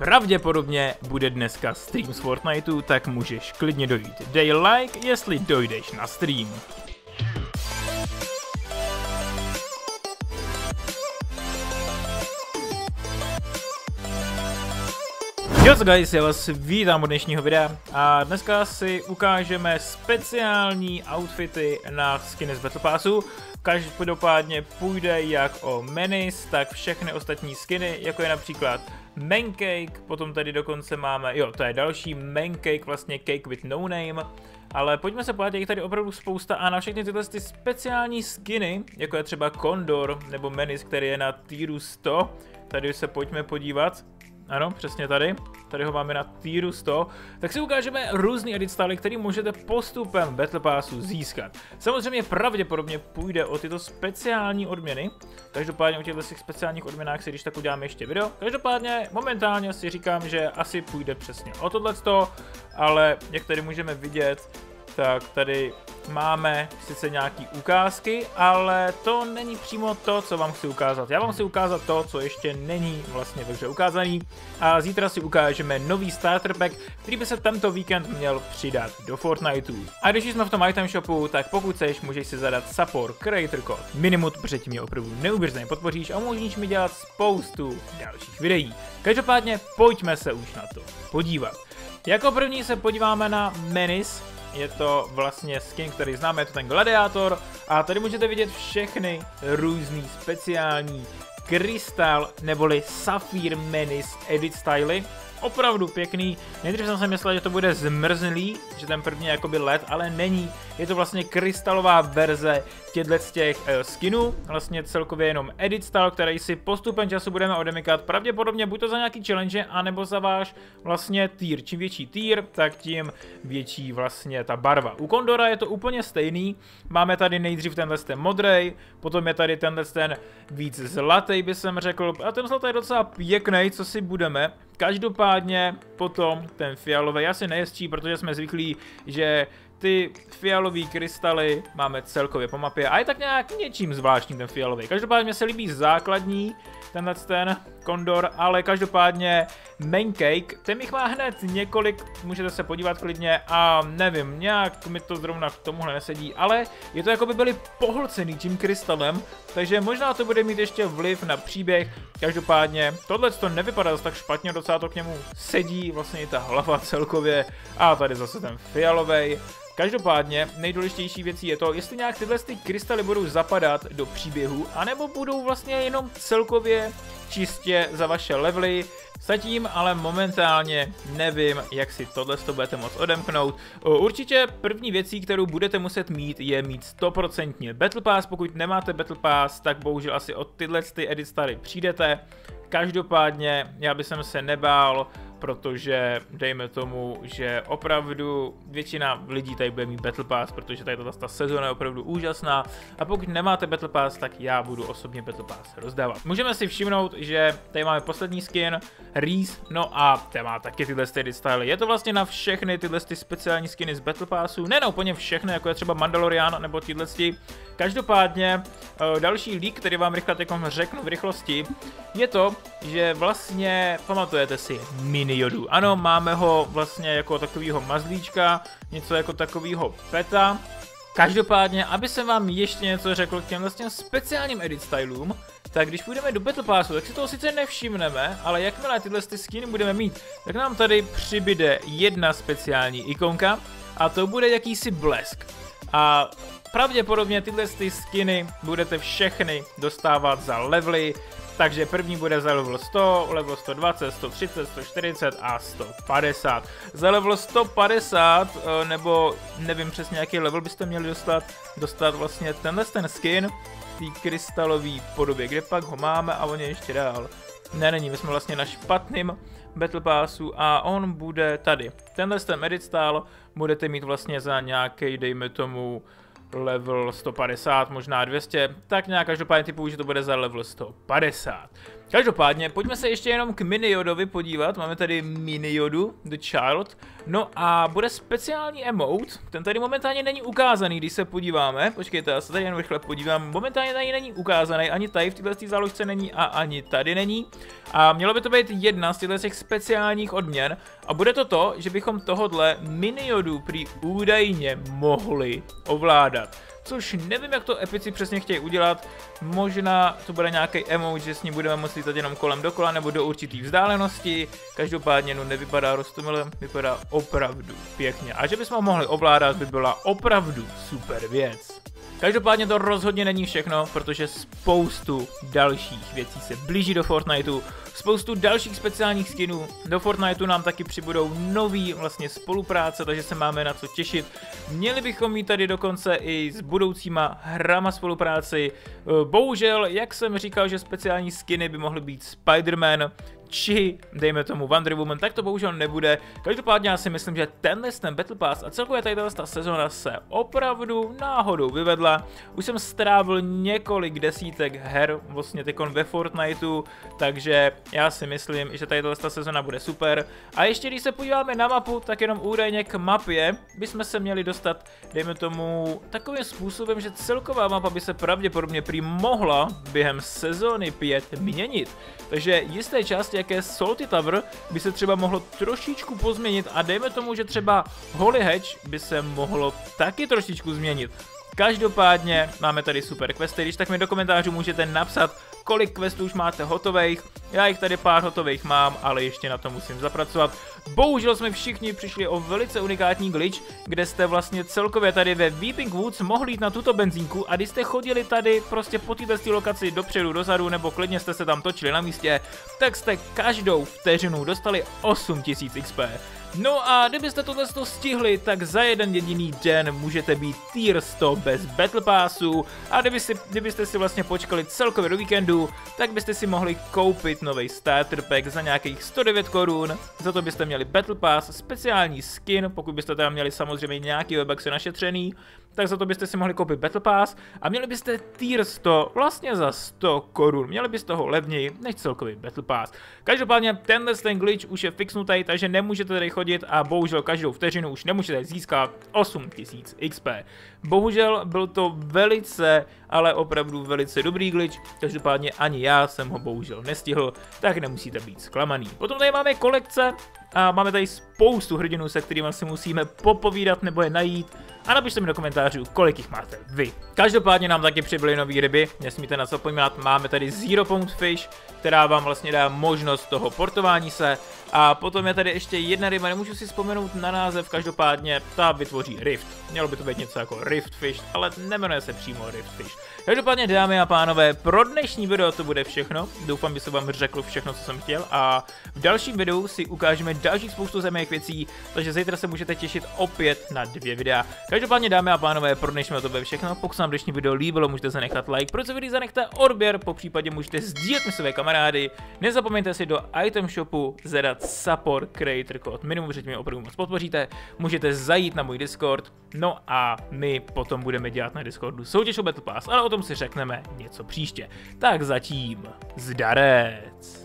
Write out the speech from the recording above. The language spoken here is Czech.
pravděpodobně bude dneska stream z Fortniteu, tak můžeš klidně dojít. Dej like, jestli dojdeš na stream. Jo guys, já vás vítám u dnešního videa a dneska si ukážeme speciální outfity na skiny z Battle Passu. Každopádně půjde jak o Menace, tak všechny ostatní skiny, jako je například Mancake, potom tady dokonce máme, jo, to je další Mancake, vlastně Cake with no name. Ale pojďme se podívat, je tady opravdu spousta a na všechny tyhle speciální skiny, jako je třeba Condor nebo Menace, který je na tieru 100, tady se pojďme podívat. Ano, přesně tady. Tady ho máme na tieru 100. Tak si ukážeme různý edit styly, který můžete postupem Battle Passu získat. Samozřejmě pravděpodobně půjde o tyto speciální odměny. Každopádně o těchto speciálních odměnách si když tak uděláme ještě video. Každopádně momentálně si říkám, že asi půjde přesně o tohleto, ale jak tady můžeme vidět, tak tady máme sice nějaký ukázky, ale to není přímo to, co vám chci ukázat. Já vám chci ukázat to, co ještě není vlastně ve hře ukázaný. A zítra si ukážeme nový starter pack, který by se tento víkend měl přidat do Fortniteu. A když jsme v tom item shopu, tak pokud chceš, můžeš si zadat support creator code Minimut, protože tím mě opravdu neuvěřitelně podpoříš a umožníš mi dělat spoustu dalších videí. Každopádně pojďme se už na to podívat. Jako první se podíváme na Menace. Je to vlastně skin, který známe, je to ten gladiátor a tady můžete vidět všechny různý speciální krystal neboli Sapphire Menace edit styly. Opravdu pěkný. Nejdřív jsem si myslel, že to bude zmrzlý, že ten první je jakoby LED, ale není. Je to vlastně krystalová verze těch skinů, vlastně celkově jenom edit style, který si postupem času budeme odemykat, pravděpodobně buď to za nějaký challenge, anebo za váš vlastně tier. Čím větší tier, tak tím větší vlastně ta barva. U Condora je to úplně stejný. Máme tady nejdřív tenhle ten modrej, potom je tady tenhle ten víc zlatý, by jsem řekl, a ten zlatý je docela pěkný, co si budeme. Každopádně potom ten fialový asi nejezčí, protože jsme zvyklí, že ty fialové krystaly máme celkově po mapě a je tak nějak něčím zvláštním ten fialový. Každopádně mě se líbí základní, tenhle ten Condor, ale každopádně Mancake, ten jich má hned několik, můžete se podívat klidně a nevím, nějak mi to zrovna k tomuhle nesedí, ale je to jako by byly pohlcený tím krystalem, takže možná to bude mít ještě vliv na příběh. Každopádně tohle to nevypadá zase tak špatně, docela to k němu sedí, vlastně i ta hlava celkově a tady zase ten fialový. Každopádně nejdůležitější věcí je to, jestli nějak tyhle krystaly budou zapadat do příběhu, anebo budou vlastně jenom celkově čistě za vaše levely. Zatím ale momentálně nevím, jak si tohle budete moct odemknout. Určitě první věcí, kterou budete muset mít, je mít 100% Battle Pass. Pokud nemáte Battle Pass, tak bohužel asi od tyhle edit styly přijdete. Každopádně já bych se nebál, protože dejme tomu, že opravdu většina lidí tady bude mít Battle Pass, protože tady ta sezóna je opravdu úžasná a pokud nemáte Battle Pass, tak já budu osobně Battle Pass rozdávat. Můžeme si všimnout, že tady máme poslední skin, Reese, no a ten má taky tyhle edit styly. Je to vlastně na všechny tyhle speciální skiny z Battle Passu, ne na úplně všechny, jako je třeba Mandalorian nebo tyhle. Každopádně další leak, který vám rychle řeknu v rychlosti, je to, že vlastně pamatujete si Mini Yodu. Ano, máme ho vlastně jako takovýho mazlíčka, něco jako takovýho peta. Každopádně, aby jsem vám ještě něco řekl k těm vlastně speciálním edit stylům, tak když půjdeme do Battle Passu, tak si toho sice nevšimneme, ale jakmile tyhle skiny budeme mít, tak nám tady přibyde jedna speciální ikonka a to bude jakýsi blesk. A pravděpodobně tyhle skiny budete všechny dostávat za levely. Takže první bude za level 100, level 120, 130, 140 a 150. Za level 150, nebo nevím přesně jaký level byste měli dostat vlastně tenhle ten skin v té krystalové podobě, kde pak ho máme a on je ještě dál. Ne, není, my jsme vlastně na špatném Battle Passu a on bude tady. Tenhle ten edit style budete mít vlastně za nějaký, dejme tomu, level 150, možná 200, tak nějak každopádně typu, že to bude za level 150. Každopádně, pojďme se ještě jenom k Mini Yodovi podívat, máme tady Mini Yodu, The Child, no a bude speciální emote, ten tady momentálně není ukázaný, když se podíváme, počkejte, já se tady jen rychle podívám, momentálně tady není ukázaný, ani tady v této záložce není a ani tady není, a mělo by to být jedna z těch speciálních odměn, a bude to, že bychom tohodle Mini Yodu prý údajně mohli ovládat. Což nevím, jak to epici přesně chtějí udělat, možná to bude nějaký emote, že s ním budeme moct lítat jenom kolem dokola nebo do určitý vzdálenosti, každopádně no nevypadá roztomilem, vypadá opravdu pěkně a že bychom ho mohli ovládat by byla opravdu super věc. Každopádně to rozhodně není všechno, protože spoustu dalších věcí se blíží do Fortniteu, spoustu dalších speciálních skinů. Do Fortniteu nám taky přibudou nový vlastně spolupráce, takže se máme na co těšit. Měli bychom mít tady dokonce i s budoucíma hrama spolupráci. Bohužel, jak jsem říkal, že speciální skiny by mohly být Spider-Man, či dejme tomu Wonder Woman, tak to bohužel nebude. Každopádně já si myslím, že ten Battle Pass a celkově tady ta sezona se opravdu náhodou vyvedla. Už jsem strávil několik desítek her vlastně teďkon ve Fortniteu, takže já si myslím, že tady ta sezona bude super. A ještě když se podíváme na mapu, tak jenom údajně k mapě bychom se měli dostat, dejme tomu, takovým způsobem, že celková mapa by se pravděpodobně prý mohla během sezony 5 měnit. Takže jisté části, jaké Salty Tower, by se třeba mohlo trošičku pozměnit a dejme tomu, že třeba Holy Hatch by se mohlo taky trošičku změnit. Každopádně máme tady super questy, když tak mi do komentářů můžete napsat, kolik questů už máte hotových. Já jich tady pár hotových mám, ale ještě na to musím zapracovat. Bohužel jsme všichni přišli o velice unikátní glitch, kde jste vlastně celkově tady ve Weeping Woods mohli jít na tuto benzínku a když jste chodili tady prostě po této lokaci dopředu, dozadu nebo klidně jste se tam točili na místě, tak jste každou vteřinu dostali 8000 XP. No a kdybyste tohle stihli, tak za jeden jediný den můžete být tier 100 bez Battle Passu a kdybyste si vlastně počkali celkově do víkendu, tak byste si mohli koupit nový starter pack za nějakých 109 korun, za to byste měli Battle Pass, speciální skin, pokud byste tam měli samozřejmě nějaký webaxy našetřený, tak za to byste si mohli koupit Battle Pass a měli byste tier 100 vlastně za 100 korun, měli byste ho levněji než celkový Battle Pass. Každopádně ten glitch už je fixnutý, takže nemůžete tady chodit a bohužel každou vteřinu už nemůžete získat 8000 XP. Bohužel byl to velice, ale opravdu velice dobrý glitch, každopádně ani já jsem ho bohužel nestihl, tak nemusíte být zklamaný. Potom tady máme kolekce a máme tady spoustu hrdinů, se kterými si musíme popovídat nebo je najít a napište mi do komentářů, kolik jich máte vy. Každopádně nám taky přibyly nový ryby, nesmíte na co zapomínat, máme tady Zero Pound Fish, která vám vlastně dá možnost toho portování se a potom je tady ještě jedna ryba, nemůžu si vzpomenout na název, každopádně ta vytvoří Rift. Mělo by to být něco jako Rift Fish, ale nemenuje se přímo Rift Fish. Každopádně dámy a pánové, pro dnešní video to bude všechno, doufám, že jsem vám řekl všechno, co jsem chtěl a v dalším videu si ukážeme dalších spoustu zajímavých věcí, takže zítra se můžete těšit opět na 2 videa. Každopádně dámy a pánové, pro dnešní video to bude všechno, pokud se vám dnešní video líbilo, můžete zanechat like, pro co video zanechte odběr, popřípadě můžete sdílet mi své kamarády, nezapomeňte si do item shopu zadat support creator kód minimum, že mě opravdu moc podpoříte, můžete zajít na můj Discord, no a my potom budeme dělat na Discordu soutěž o Battle Pass, ale o tom si řekneme něco příště. Tak zatím, zdarec!